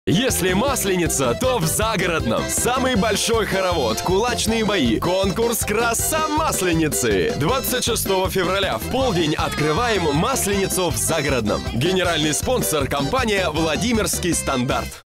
Если Масленица, то в Загородном. Самый большой хоровод, кулачные бои, конкурс «Краса Масленицы». 26 февраля в полдень открываем Масленицу в Загородном. Генеральный спонсор – компания «Владимирский стандарт».